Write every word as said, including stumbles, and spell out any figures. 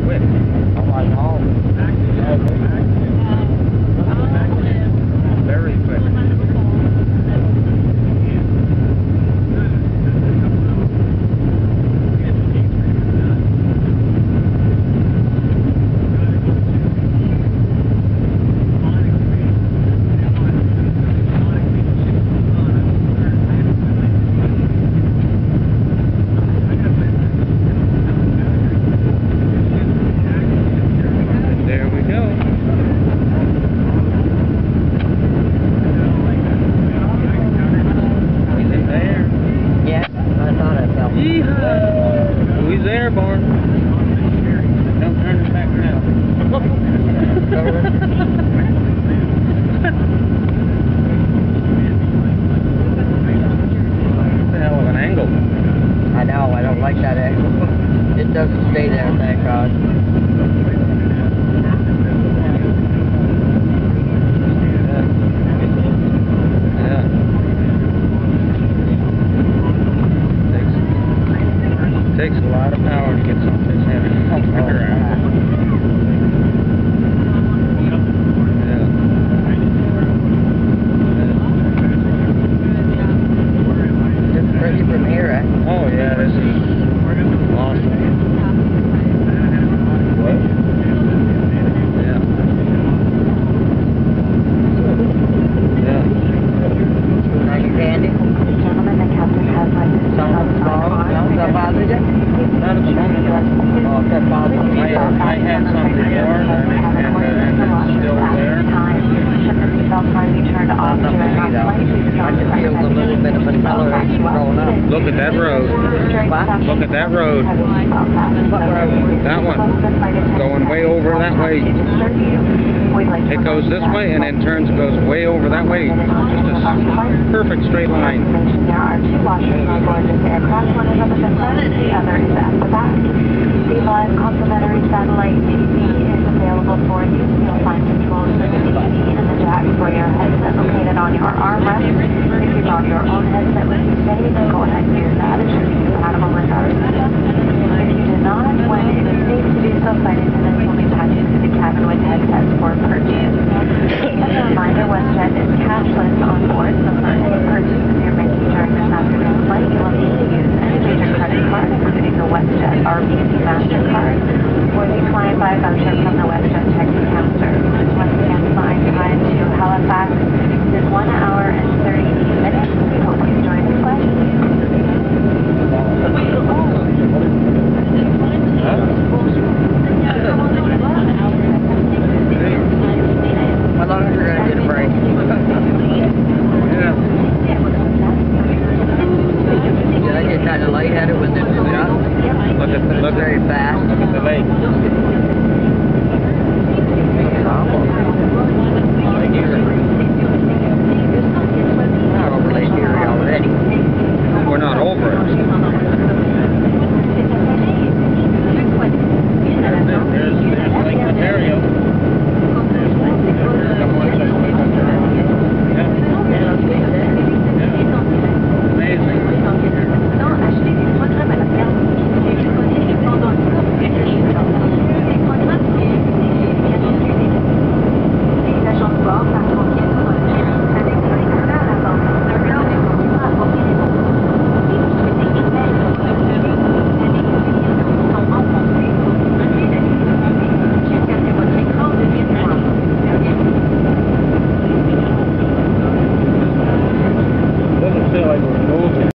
quick. Oh, I know. Very quick. There we go. Is it there? Yeah, I thought I felt it. Yeehaw! Who's there, Barn? Don't turn it back around. What the hell of an angle? I know, I don't like that angle. It doesn't stay there, thank God. Takes a lot of power to get something heavy off the ground. Yeah. It's pretty from here, eh? Oh yeah, this is awesome. What? Yeah. Yeah. Thank you, Candy. Gentlemen, the captain has like Something small? No, that bothers you? Not at the moment. Oh, if that bothers you. I, I had something more, and, it, and, uh, and it's still there. Should the seatbelt sign be turned off Not during for me, our though. flight, please I just feel a little bit of acceleration going up. Look at that road. What? Look at that road. What road? That one. Going way over that way. It goes this way and then turns and goes way over that way. Just a perfect straight line. There are two washers on board this aircraft. One is up at the front, the other is at the back. The live complimentary satellite T V is available for you. You'll find controls for the T V and the jack for your headset located on your armrest. If you brought your own headset with you today, then go ahead and use that. It should be compatible with our system. If you did not, when it is safe to do so, flight attendants will be patched into the cabin with headsets for purchase. As a reminder, Westjet is cashless on board, so for any purchases you're making during this afternoon flight, you will need to use any major credit card, including the Westjet R B C MasterCard, or the client buy voucher from the Westjet checking counter. Once again, flying time to Halifax is one hour and thirty-eight minutes. We hope you enjoy the flight. How long are you going to get a break? Yeah. Did I get kind of lightheaded when this was done? Look at, But look it's very at, fast. look at the lake.